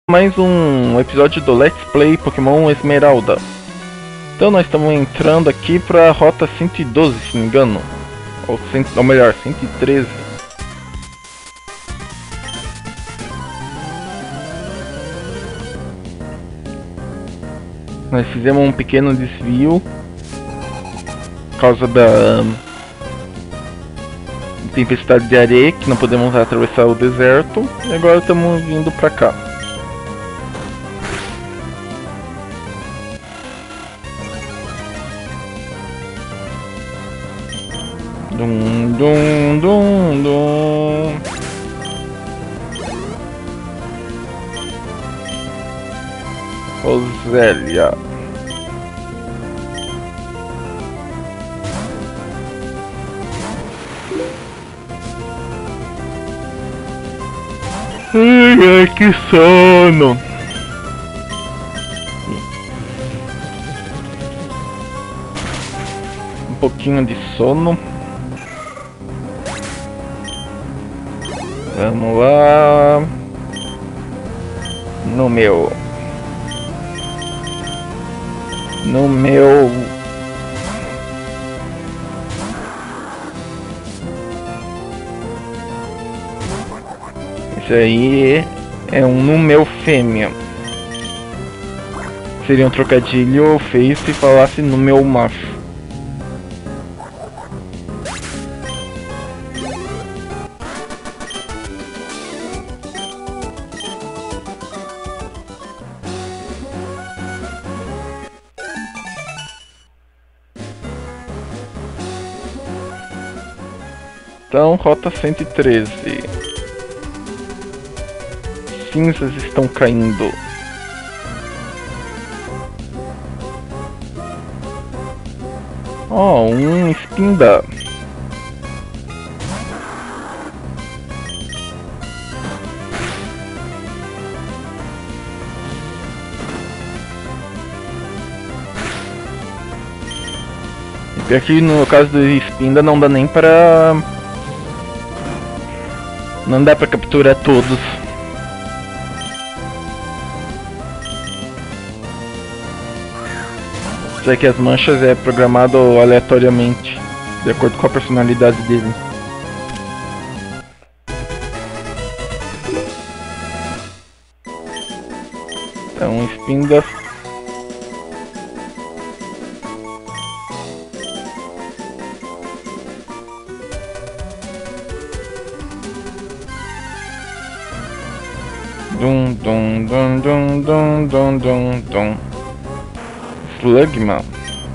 Mais um episódio do Let's Play Pokémon Esmeralda. Então nós estamos entrando aqui para a rota 112, se não me engano. Ou melhor, 113. Nós fizemos um pequeno desvio por causa da tempestade de areia, que não podemos atravessar o deserto. E agora estamos vindo para cá. Dum dum dum dum. Rosélia. Ai, que sono. Um pouquinho de sono. Vamos lá. No meu esse aí é um no meu fêmea. Seria um trocadilho feio se falasse no meu macho. Então, rota 113. Cinzas estão caindo. Oh, um Spinda. E aqui no caso do Spinda não dá nem pra... Não dá pra capturar todos. Já que as manchas é programado aleatoriamente, de acordo com a personalidade dele. Então, Spinda. Dum dum dum dum dum dum dum dum. Slugma.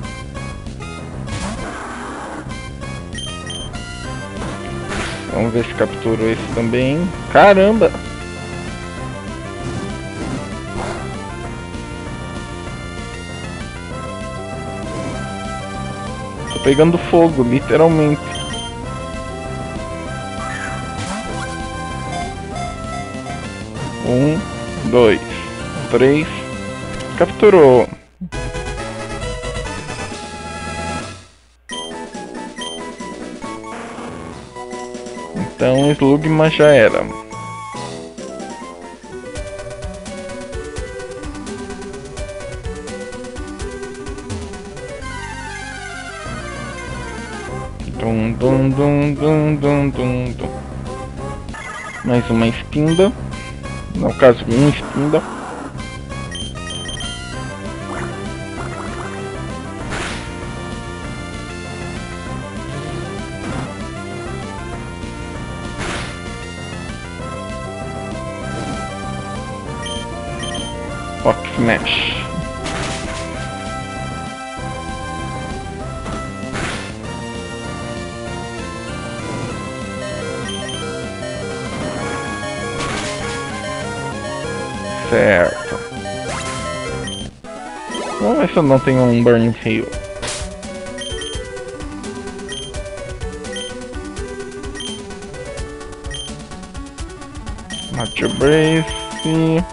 Vamos ver se capturou esse também. Caramba! Tô pegando fogo, literalmente. Um, dois, três. Capturou. Então Slugma já era. Dum dum dum dum dum dum dum. Mais uma Spinda. No caso, um Spinda. Rock Smash. Certo. Vamos ver se eu não tenho um Burning Hail. Macho Brace.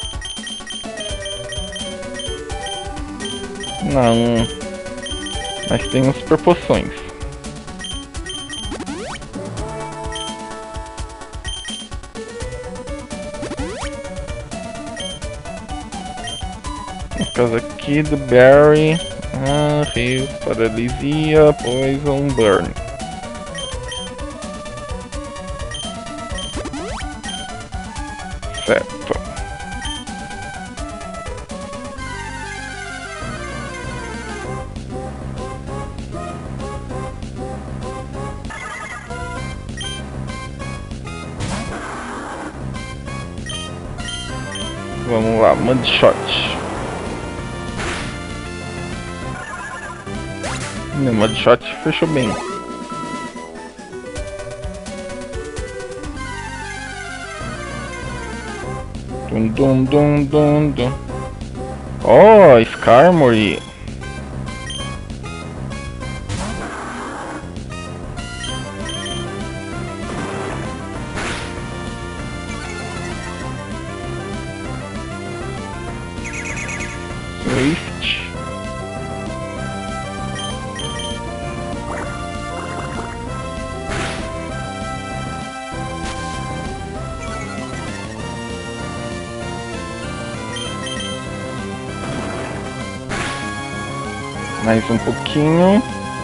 Não. Mas tem uns super poções. No caso aqui do Barry, Rio, paralisia, Poison, Burn. Certo. Vamos lá, Mudshot. No Mudshot fechou bem. Dum dum dum dum dum. Oh, Skarmory. Swift. Mais um pouquinho.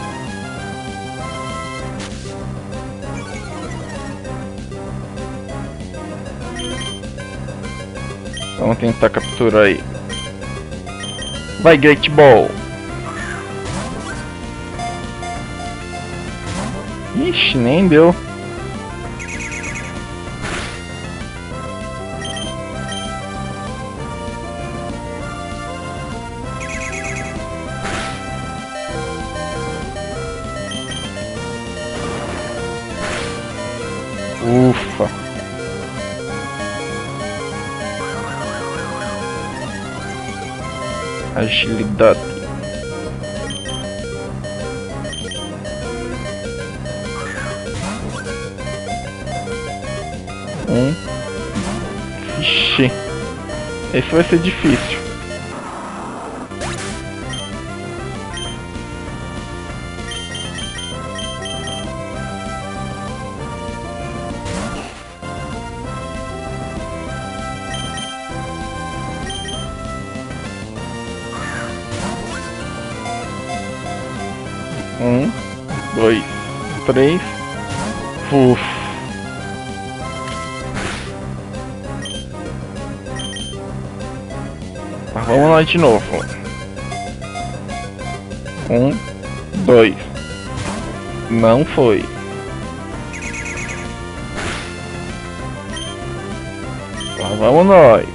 Vamos tentar capturar aí. Vai, Great Ball. Ixi, nem deu. Ufa. Agilidade. Ixi. Esse vai ser difícil. Um, dois, três. Uf. Tá, vamos lá de novo. Um, dois. Não foi. Lá vamos nós.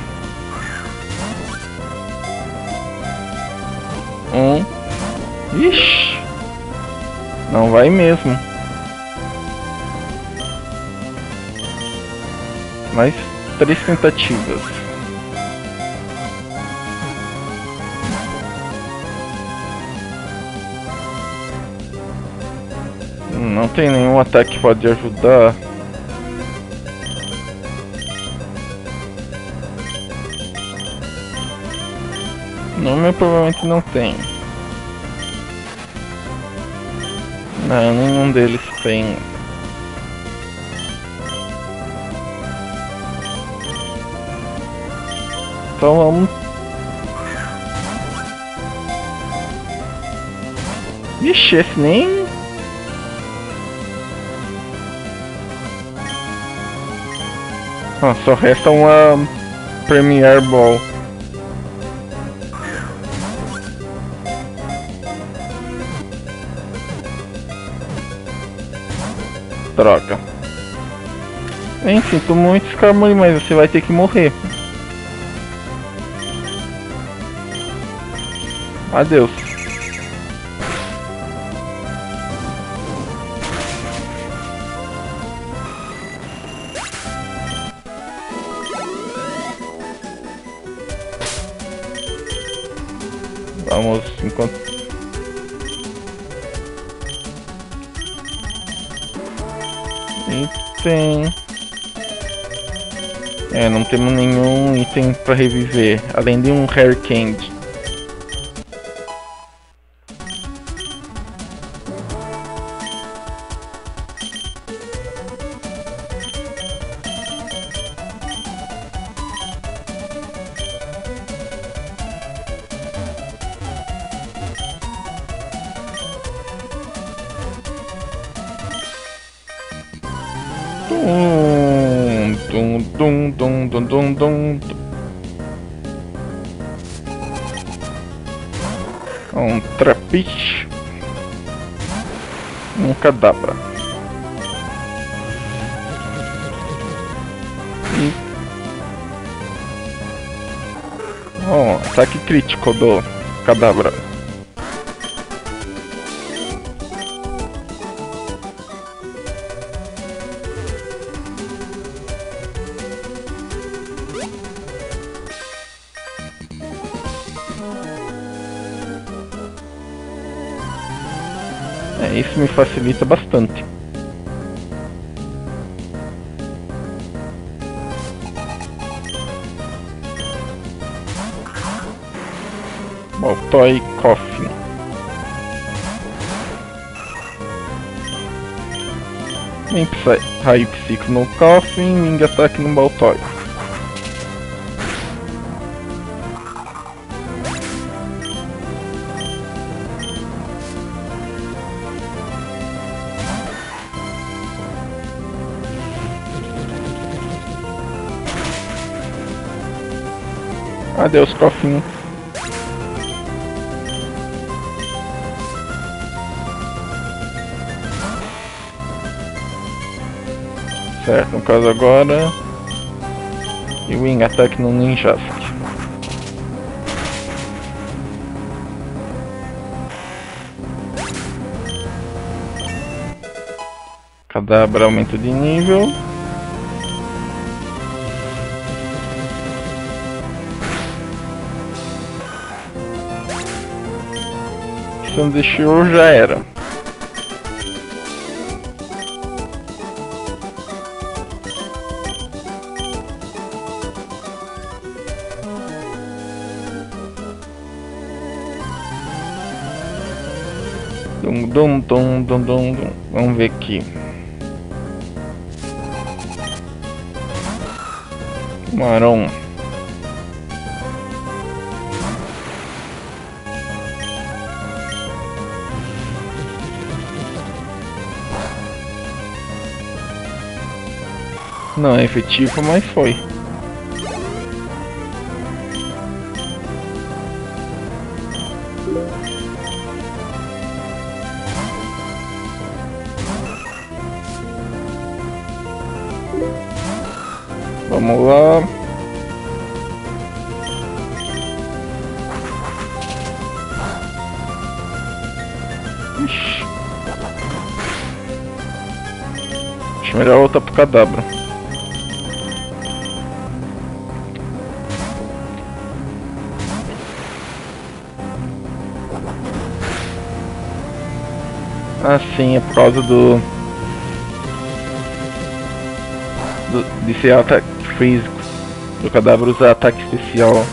Ixi. Não vai mesmo. Mais 3 tentativas. Não tem nenhum ataque que pode ajudar. Não, meu provavelmente não tem. Não, nenhum deles tem. Então vamos. Vixe, esse nem. Ah, só resta uma Premier Ball. Droga. Bem, sinto muito, Skarmory, mas você vai ter que morrer. Adeus. Vamos encontrar. Item. Não temos nenhum item para reviver, além de um Rare Candy. Dum, dum, dum, dum, dum, dum, dum. Um trapiche. Um cadabra. E... oh, ataque crítico do cadabra. Isso me facilita bastante. Baltoy Coffin. Vem raio psíquico no Coffin, Wing ataque no Baltoy. Adeus, Coffin. Certo, no caso agora... e Wing ataque no Ninjask. Cadabra aumento de nível. Deixou, já era. Dum dum dum dum dum dum. Vamos ver aqui. Marrom. Não é efetivo, mas foi. Vamos lá. Ixi. Acho melhor voltar pro cadabra. Ah, sim, é por causa de ser ataque físico. O cadáver usa ataque especial.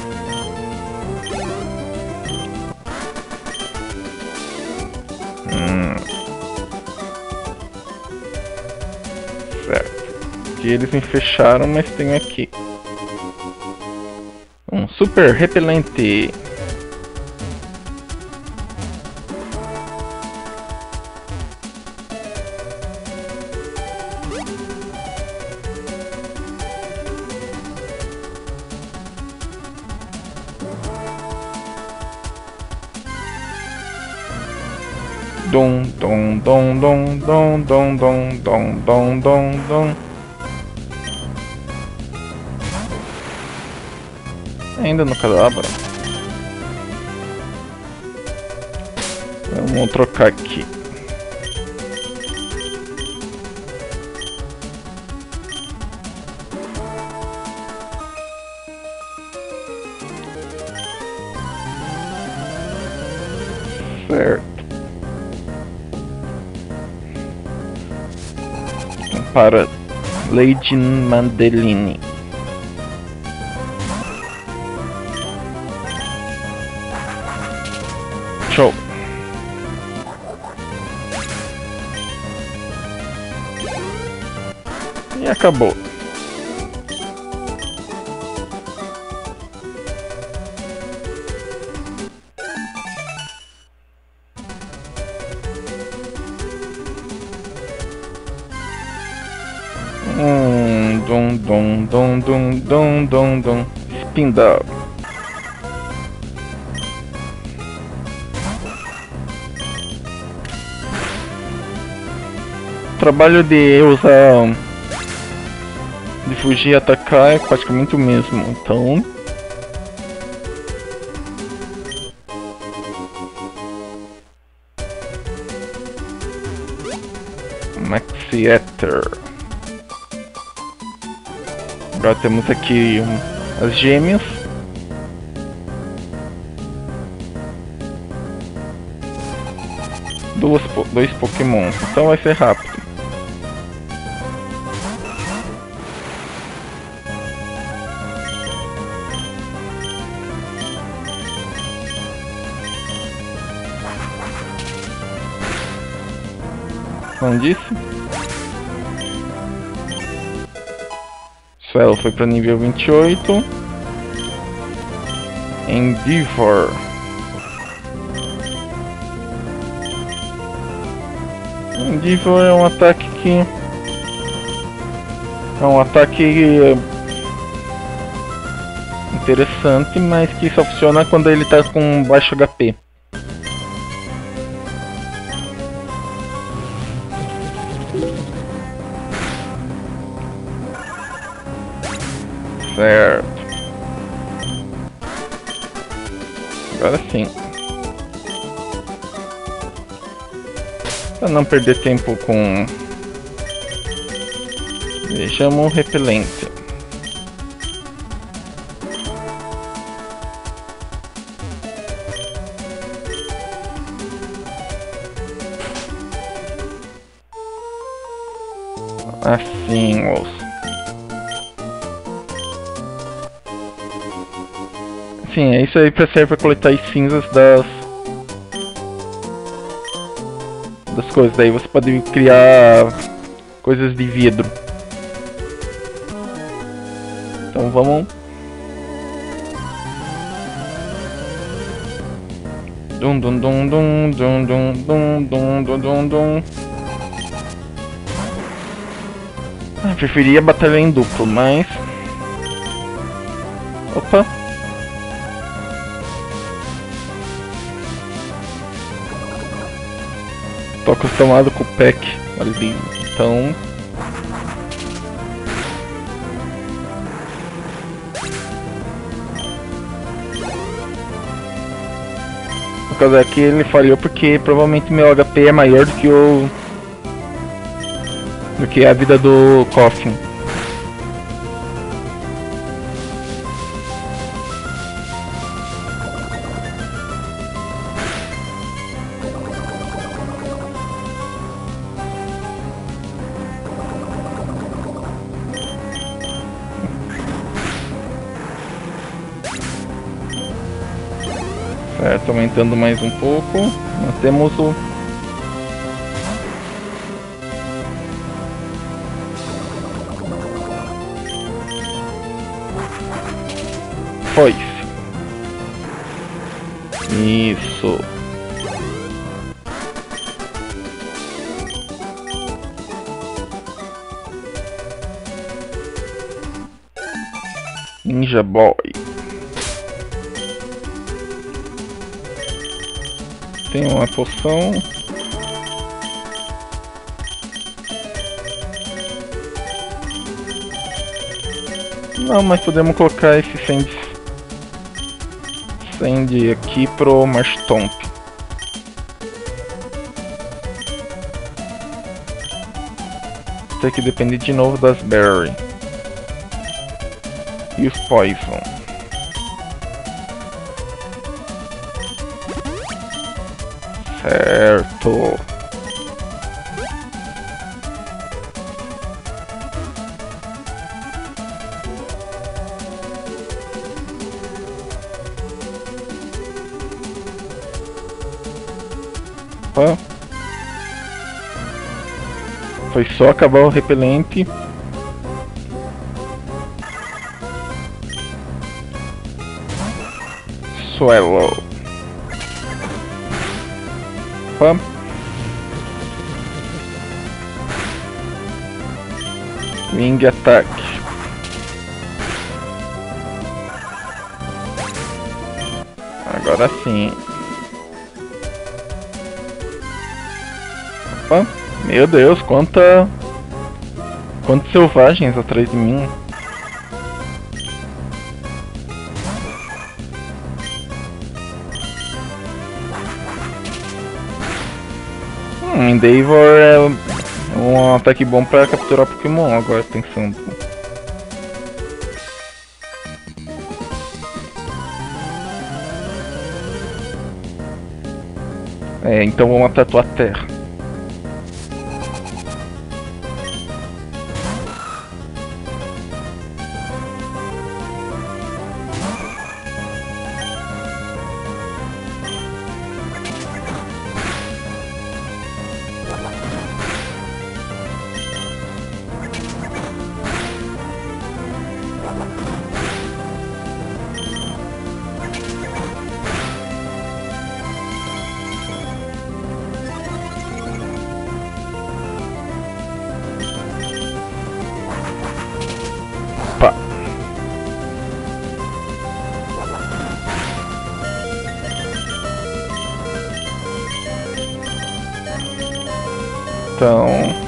Certo. Aqui eles me fecharam, mas tem aqui um super repelente. Dom dom dom dom dom dom dom dom dom dom dom. Ainda no cadabra. Vamos trocar aqui. Certo. Para Lady Mandelini. Show. E acabou. dum dum dum dum dum dum dum. Spinda. O trabalho de usar, de fugir e atacar é praticamente o mesmo, então Maxieter. Agora temos aqui as gêmeas. Dois Pokémon, então vai ser rápido. Não disse? Swell foi para nível 28. Endeavor. Endeavor é um ataque que... é um ataque interessante, mas que só funciona quando ele está com baixo HP. Certo. Agora sim. Para não perder tempo com... vejamos o repelente. Assim, moço. Sim, é isso aí pra serve para coletar as cinzas das coisas. Daí você pode criar coisas de vidro. Então vamos. Dum dum dum dum dum dum dum dum dum dum dum. Preferia batalhar em duplo, mas... opa! Tô acostumado com o pack ali, então... no caso aqui ele falhou porque provavelmente meu HP é maior do que a vida do Coffin. Certo, aumentando mais um pouco. Nós temos o... foice. Isso. Ninja Boy. Tem uma poção. Não, mas podemos colocar esse Sand aqui pro Marshtomp. Isso aqui depende de novo das Berry. E os Poison. Certo. Opa. Foi só acabar o repelente. Swallow. Opa. Wing Attack. Agora sim. Opa, meu Deus, quantos selvagens atrás de mim. Endeavor é um ataque bom para capturar Pokémon, agora pensando. Então vamos até a tua terra. Opa. Então,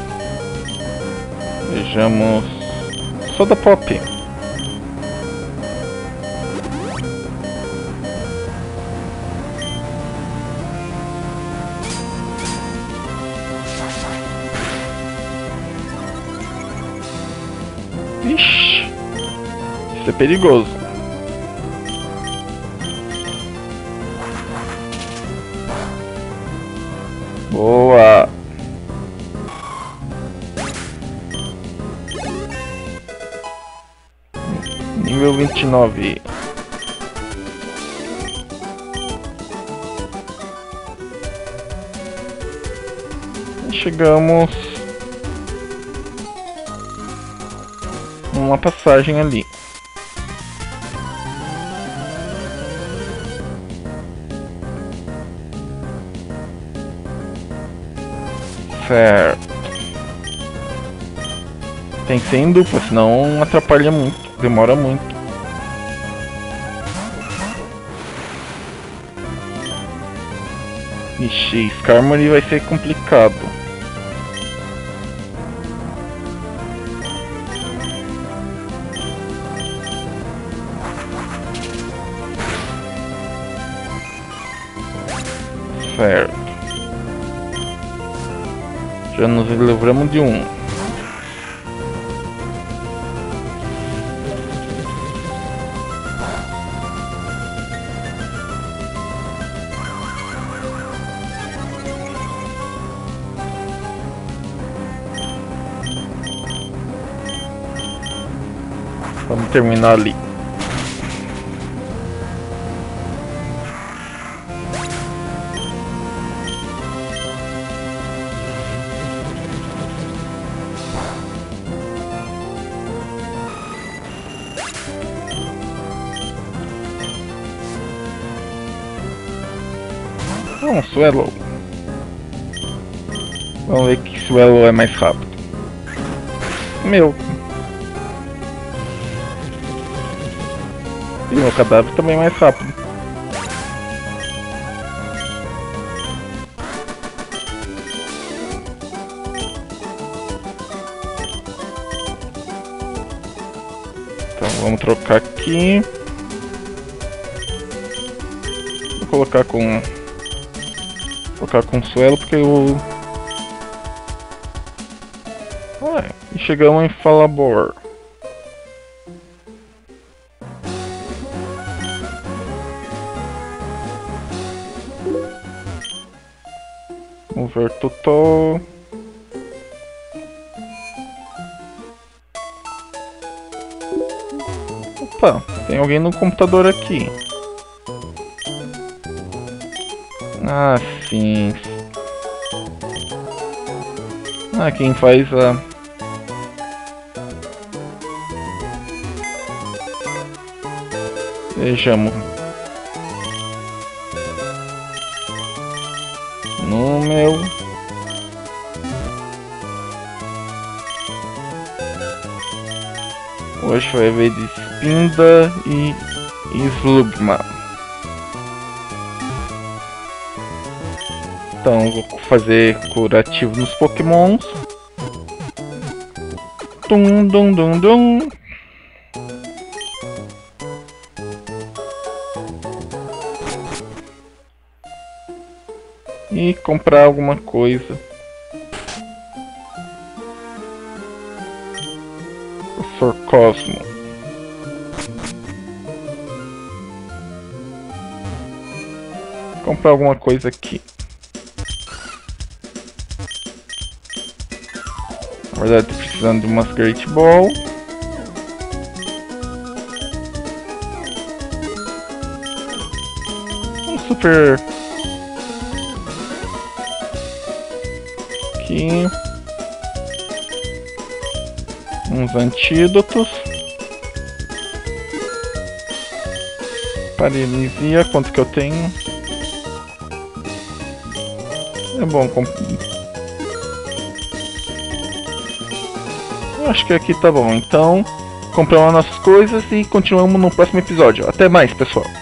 vejamos Soda Pop. Ixi, isso é perigoso. Boa. Nível 29. E chegamos numa passagem ali. Certo. Tem que ser em dupla, senão atrapalha muito. Demora muito. Ixi, Skarmory vai ser complicado. Certo. Já nos livramos de um. Vamos terminar ali. Swallow. Vamos ver que Swallow é mais rápido. Meu. E meu cadáver também é mais rápido. Então vamos trocar aqui. Vou colocar com Swallow porque o... e chegamos em Falabor. Vamos ver Totó. Opa, tem alguém no computador aqui. Ah, sim. Ah, quem faz a... Vejamos. No meu... Hoje vai ver de Spinda e Slugma. Então vou fazer curativo nos pokémons. Dum dum dum dum. E comprar alguma coisa. Professor Cosmo. Comprar alguma coisa aqui. Na verdade, tô precisando de umas Great Ball. Um super. Aqui. Uns antídotos. Paralisia, quanto que eu tenho? É bom. Eu acho que aqui tá bom. Então, compramos as nossas coisas e continuamos no próximo episódio. Até mais, pessoal.